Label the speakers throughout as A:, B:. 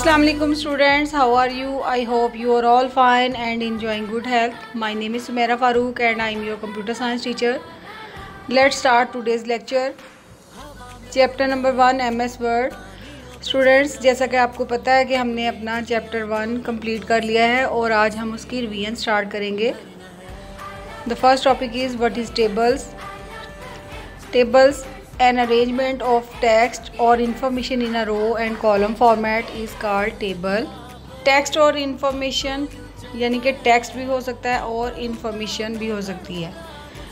A: Assalamu alaikum students, how are you? I hope you are all fine and enjoying good health. My name is Sumaira Farooq and I am your computer science teacher. Let's start today's lecture. Chapter number 1 MS Word. Students, जैसा कि आपको पता है कि हमने अपना chapter 1 complete कर लिया है और आज हम उसकी रिवीजन स्टार्ट करेंगे. The first topic is what is tables. Tables an arrangement of text or information in a row and column format is called table. Text और इंफॉर्मेशन यानी कि टेक्स्ट भी हो सकता है और इंफॉर्मेशन भी हो सकती है.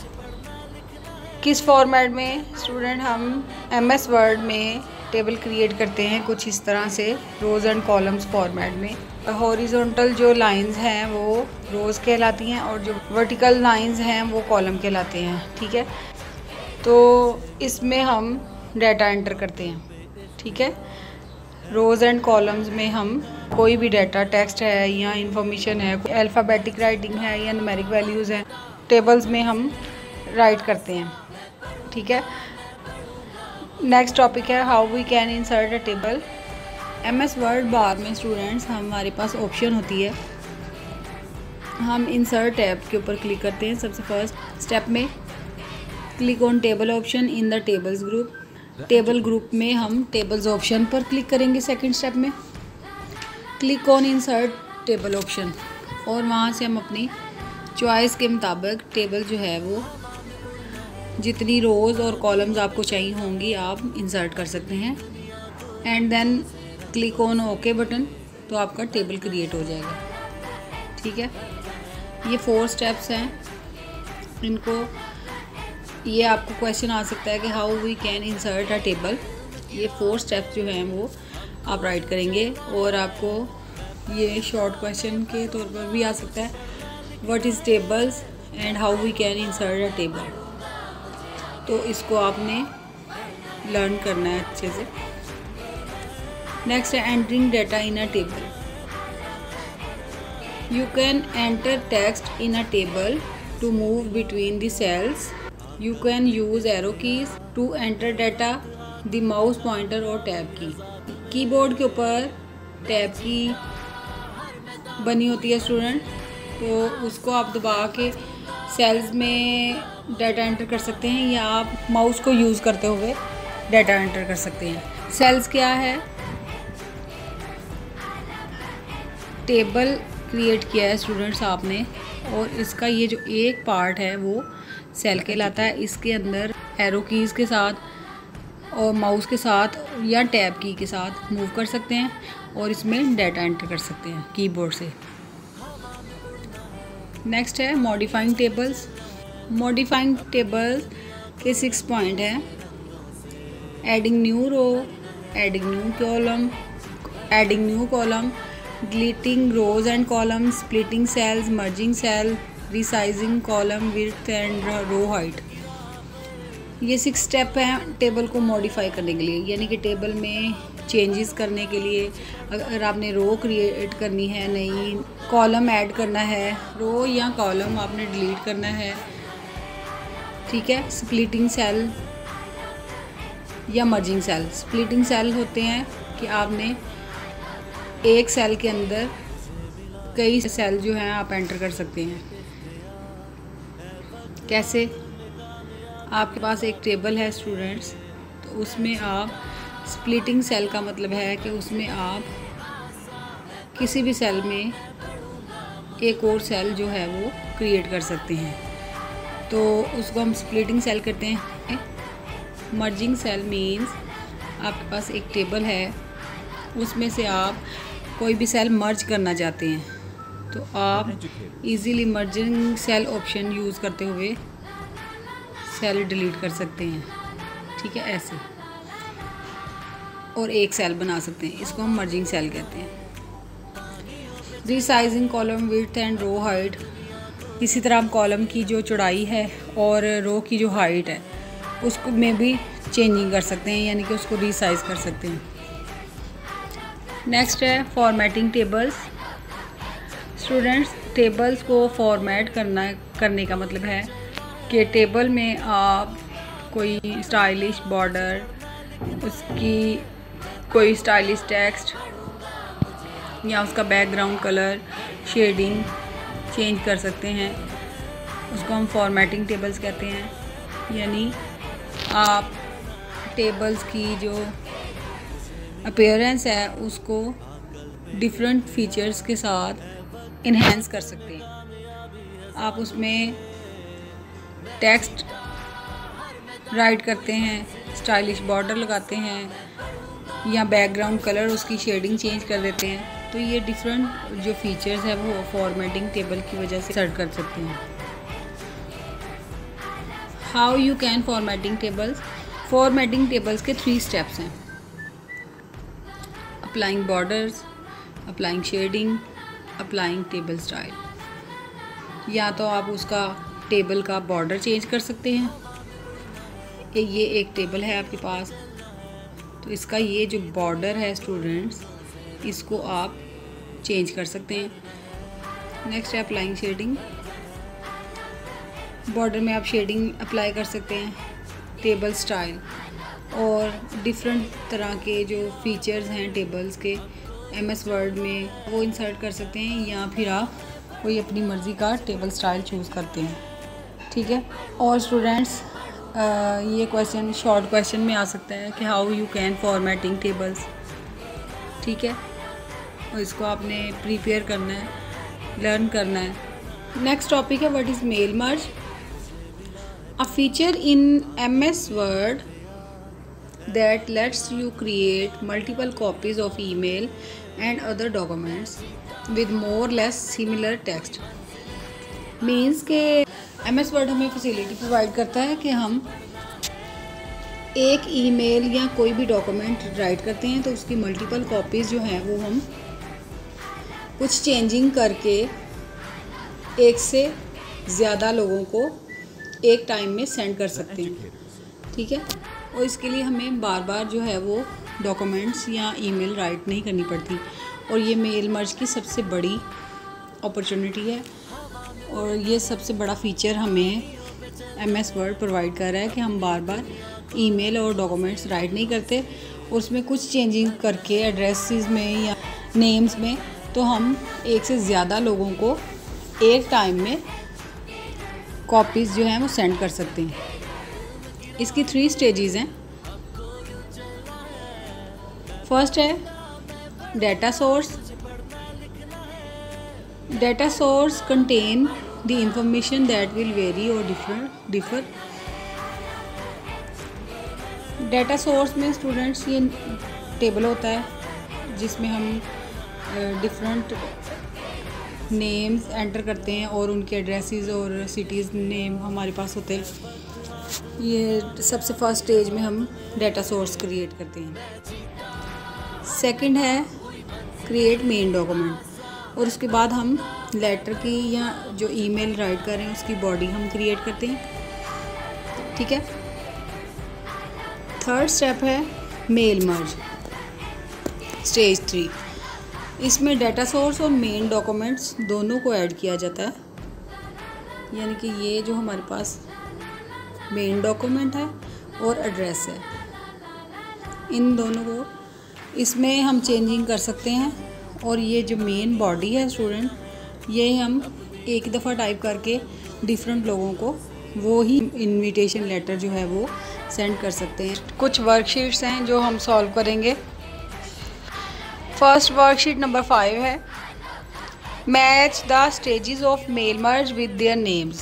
A: किस फॉर्मेट में स्टूडेंट? हम MS वर्ड में टेबल क्रिएट करते हैं कुछ इस तरह से, रोज़ एंड कॉलम्स फॉर्मेट में. हॉरिजॉन्टल जो लाइंस हैं वो रोज़ कहलाती हैं और जो वर्टिकल लाइंस हैं वो कॉलम कहलाते हैं. ठीक है, तो इसमें हम डाटा एंटर करते हैं. ठीक है, रोज़ एंड कॉलम्स में हम कोई भी डाटा, टेक्स्ट है या इंफॉर्मेशन है, अल्फ़ाबेटिक राइटिंग है या न्यूमेरिक वैल्यूज़ हैं, टेबल्स में हम राइट करते हैं. ठीक है, नेक्स्ट टॉपिक है how we can insert a table. MS Word bar में स्टूडेंट्स हमारे पास ऑप्शन होती है. हम इंसर्ट टैब के ऊपर क्लिक करते हैं. सबसे फर्स्ट स्टेप में click on table option in the tables group. Table group में हम टेबल्स ऑप्शन पर क्लिक करेंगे. सेकंड स्टेप में click on insert table option और वहाँ से हम अपनी चॉइस के मुताबिक टेबल जो है वो जितनी रोज़ और कॉलम्स आपको चाहिए होंगी आप इंसर्ट कर सकते हैं. And then click on okay button, तो आपका टेबल क्रिएट हो जाएगा. ठीक है, ये 4 स्टेप्स हैं. इनको ये आपको क्वेश्चन आ सकता है कि how we can insert a table. ये 4 स्टेप्स जो हैं वो आप राइट करेंगे और आपको ये शॉर्ट क्वेश्चन के तौर पर भी आ सकता है. What is tables and how we can insert a table. तो इसको आपने लर्न करना है अच्छे से. नेक्स्ट है entering data in a table. You can enter text in a table to move between the cells. You can use arrow keys to enter data, the mouse pointer और tab key. Keyboard के ऊपर tab की बनी होती है student, तो उसको आप दबा के सेल्स में डाटा एंटर कर सकते हैं या आप माउस को यूज़ करते हुए डाटा एंटर कर सकते हैं. सेल्स क्या है? टेबल क्रिएट किया है स्टूडेंट्स आपने और इसका ये जो एक पार्ट है वो सेल कहलाता है. इसके अंदर एरो कीज़ के साथ और माउस के साथ या टैब की के साथ मूव कर सकते हैं और इसमें डाटा एंटर कर सकते हैं कीबोर्ड से. नेक्स्ट है मॉडिफाइंग टेबल्स. मॉडिफाइंग टेबल्स के 6 पॉइंट हैं. Adding new row, adding new column, deleting rows and column, splitting cells, merging cell, resizing column width and row height. ये 6 स्टेप हैं टेबल को मॉडिफाई करने के लिए, यानी कि टेबल में चेंजेस करने के लिए. अगर आपने रो क्रिएट करनी है, नई कॉलम ऐड करना है, रो या कॉलम आपने डिलीट करना है. ठीक है, स्प्लिटिंग सेल या मर्जिंग सेल. स्प्लिटिंग सेल होते हैं कि आपने एक सेल के अंदर कई सेल जो हैं आप एंटर कर सकते हैं. कैसे? आपके पास एक टेबल है स्टूडेंट्स, तो उसमें आप स्प्लिटिंग सेल का मतलब है कि उसमें आप किसी भी सेल में एक और सेल जो है वो क्रिएट कर सकते हैं, तो उसको हम स्प्लिटिंग सेल करते हैं. मर्जिंग सेल मीन्स आपके पास एक टेबल है, उसमें से आप कोई भी सेल मर्ज करना चाहते हैं, तो आप easily merging cell option use करते हुए सेल डिलीट कर सकते हैं. ठीक है, ऐसे और एक सेल बना सकते हैं. इसको हम मर्जिंग सेल कहते हैं. Resizing column width and row height. इसी तरह हम कॉलम की जो चौड़ाई है और रो की जो हाइट है उसको में भी चेंजिंग कर सकते हैं, यानी कि उसको रिसाइज कर सकते हैं. नेक्स्ट है फॉर्मेटिंग टेबल्स. स्टूडेंट्स, टेबल्स को फॉर्मेट करने का मतलब है कि टेबल में आप कोई स्टाइलिश बॉर्डर, उसकी कोई स्टाइलिश टेक्स्ट या उसका बैकग्राउंड कलर, शेडिंग चेंज कर सकते हैं। उसको हम फॉर्मेटिंग टेबल्स कहते हैं, यानी आप टेबल्स की जो अपीयरेंस है उसको डिफरेंट फीचर्स के साथ इन्हेंस कर सकते हैं। आप उसमें टेक्स्ट राइट करते हैं, स्टाइलिश बॉर्डर लगाते हैं या बैकग्राउंड कलर उसकी शेडिंग चेंज कर देते हैं। तो ये डिफरेंट जो फीचर्स है वो फॉर्मेटिंग टेबल की वजह से सर्च कर सकते हैं। How you can formatting tables. Formatting tables के 3 स्टेप्स हैं: applying borders, applying shading, applying table style. या तो आप उसका टेबल का बॉर्डर चेंज कर सकते हैं कि ये एक टेबल है आपके पास, तो इसका ये जो बॉर्डर है स्टूडेंट्स, इसको आप चेंज कर सकते हैं। नेक्स्ट है अप्लाइंग शेडिंग। बॉर्डर में आप शेडिंग अप्लाई कर सकते हैं, टेबल स्टाइल और डिफरेंट तरह के जो फीचर्स हैं टेबल्स के MS वर्ड में वो इंसर्ट कर सकते हैं, या फिर आप कोई अपनी मर्ज़ी का टेबल स्टाइल चूज़ करते हैं। ठीक है। और स्टूडेंट्स ये क्वेश्चन शॉर्ट क्वेश्चन में आ सकता है कि how you can formatting tables. ठीक है, और इसको आपने प्रिपेयर करना है, लर्न करना है। नेक्स्ट टॉपिक है what is mail merge. A feature in MS word that lets you create multiple copies of email and other documents with more or less similar text। Means के MS word हमें facility provide करता है कि हम एक email या कोई भी डॉक्यूमेंट राइट करते हैं तो उसकी मल्टीपल कॉपीज़ जो हैं वो हम कुछ चेंजिंग करके एक से ज़्यादा लोगों को एक टाइम में सेंड कर सकते हैं। ठीक है, और इसके लिए हमें बार बार जो है वो डॉक्यूमेंट्स या ईमेल राइट नहीं करनी पड़ती, और ये मेल मर्ज की सबसे बड़ी अपॉर्चुनिटी है और ये सबसे बड़ा फीचर हमें MS वर्ड प्रोवाइड कर रहा है कि हम बार बार ईमेल और डॉक्यूमेंट्स राइट नहीं करते, और उसमें कुछ चेंजिंग करके एड्रेसेस में या नेम्स में तो हम एक से ज़्यादा लोगों को एक टाइम में कॉपीज़ जो हैं वो सेंड कर सकते हैं। इसकी 3 स्टेजेस हैं। फर्स्ट है data source. Data source contain the information that will vary और डिफर। डाटा सोर्स में स्टूडेंट्स ये टेबल होता है जिसमें हम डिफरेंट नेम्स एंटर करते हैं और उनके एड्रेसेस और सिटीज़ नेम हमारे पास होते हैं। ये सबसे फर्स्ट स्टेज में हम डाटा सोर्स क्रिएट करते हैं। सेकंड है क्रिएट मेन डॉक्यूमेंट, और उसके बाद हम लेटर की या जो ईमेल राइट कर रहे हैं उसकी बॉडी हम क्रिएट करते हैं। ठीक है। थर्ड स्टेप है मेल मर्ज, स्टेज 3। इसमें डाटा सोर्स और मेन डॉक्यूमेंट्स दोनों को ऐड किया जाता है, यानी कि ये जो हमारे पास मेन डॉक्यूमेंट है और एड्रेस है, इन दोनों को इसमें हम चेंजिंग कर सकते हैं। और ये जो मेन बॉडी है स्टूडेंट, ये हम एक दफ़ा टाइप करके डिफरेंट लोगों को वो ही इनविटेशन लेटर जो है वो सेंड कर सकते हैं। कुछ वर्कशीट्स हैं जो हम सॉल्व करेंगे। फर्स्ट वर्कशीट नंबर 5 है match the stages of mail merge with their names.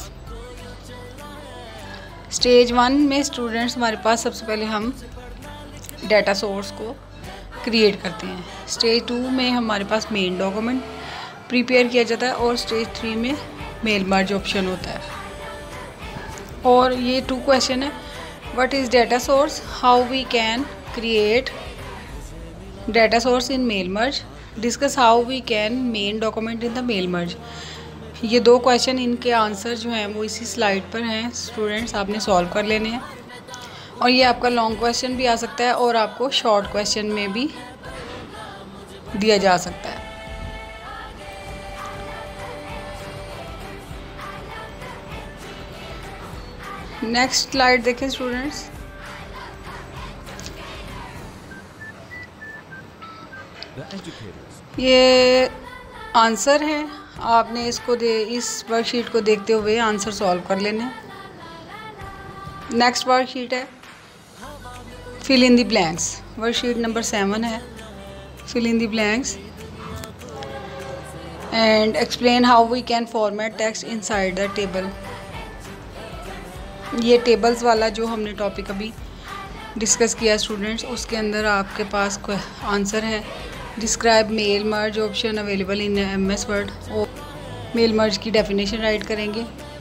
A: Stage 1 में स्टूडेंट्स हमारे पास सबसे पहले हम डाटा सोर्स को क्रिएट करते हैं। स्टेज 2 में हमारे पास मेन डॉक्यूमेंट प्रिपेयर किया जाता है और स्टेज 3 में मेल मर्ज ऑप्शन होता है। और ये 2 क्वेश्चन है। What is data source, how we can create data source in mail merge, discuss how we can main document in the mail merge. ये 2 क्वेश्चन, इनके आंसर जो हैं वो इसी स्लाइड पर हैं स्टूडेंट्स, आपने सॉल्व कर लेने हैं। और ये आपका लॉन्ग क्वेश्चन भी आ सकता है और आपको शॉर्ट क्वेश्चन में भी दिया जा सकता है। नेक्स्ट स्लाइड देखें स्टूडेंट्स।
B: The educators
A: ये आंसर है, आपने इस वर्कशीट को देखते हुए आंसर सॉल्व कर लेने। नेक्स्ट वर्कशीट है fill in the blanks. Worksheet number 7 है fill in the blanks and explain how we can format text inside the table. ये टेबल्स वाला जो हमने टॉपिक अभी डिस्कस किया स्टूडेंट्स, उसके अंदर आपके पास कोई आंसर है। Describe mail merge option available in MS word. और मेल मर्ज की डेफिनेशन राइट करेंगे।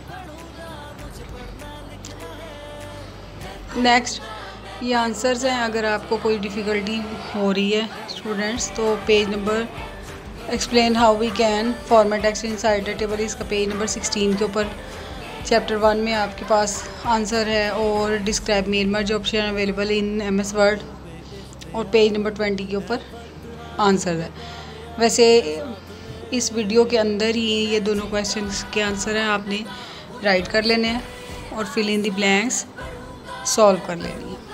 A: नेक्स्ट ये आंसर्स हैं। अगर आपको कोई डिफ़िकल्टी हो रही है स्टूडेंट्स तो page number explain how we can format text inside the table, इसका पेज नंबर 16 के ऊपर चैप्टर 1 में आपके पास आंसर है। और describe mail merge option available in MS word और पेज नंबर 20 के ऊपर आंसर है। वैसे इस वीडियो के अंदर ही ये दोनों क्वेश्चंस के आंसर हैं, आपने राइट कर लेने हैं और fill in the blanks solve कर लेनी है।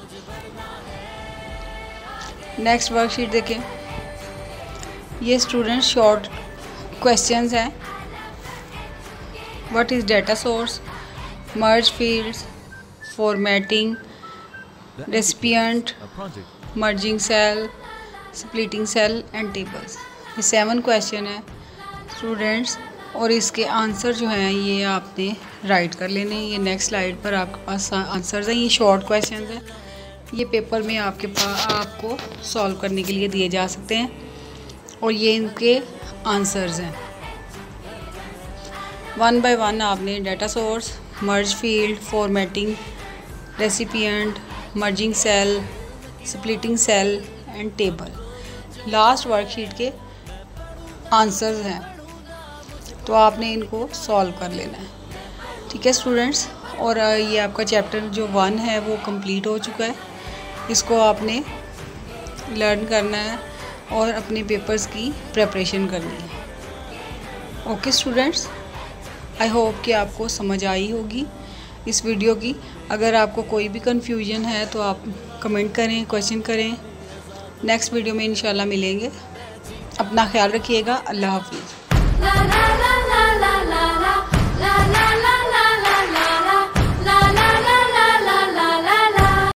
A: नेक्स्ट वर्कशीट देखें। ये स्टूडेंट शॉर्ट क्वेश्चंस हैं। What is data source, merge fields, formatting, recipient, merging cell, splitting cell and tables. ये 7 क्वेश्चन है स्टूडेंट्स और इसके आंसर जो हैं ये आपने राइट कर लेने। ये नेक्स्ट स्लाइड पर आपके पास आंसर्स हैं। ये शॉर्ट क्वेश्चन हैं, ये पेपर में आपको सॉल्व करने के लिए दिए जा सकते हैं और ये इनके आंसर्स हैं। 1 बाय 1 आपने data source, merge field, formatting, recipient, merging cell, splitting cell and table, last worksheet के आंसर्स हैं, तो आपने इनको सॉल्व कर लेना है। ठीक है स्टूडेंट्स, और ये आपका चैप्टर जो 1 है वो कंप्लीट हो चुका है। इसको आपने लर्न करना है और अपने पेपर्स की प्रिपरेशन करनी है। ओके स्टूडेंट्स, आई होप कि आपको समझ आई होगी इस वीडियो की। अगर आपको कोई भी कन्फ्यूजन है तो आप कमेंट करें, क्वेश्चन करें। नेक्स्ट वीडियो में इंशाल्लाह मिलेंगे। अपना ख्याल रखिएगा। अल्लाह हाफिज़।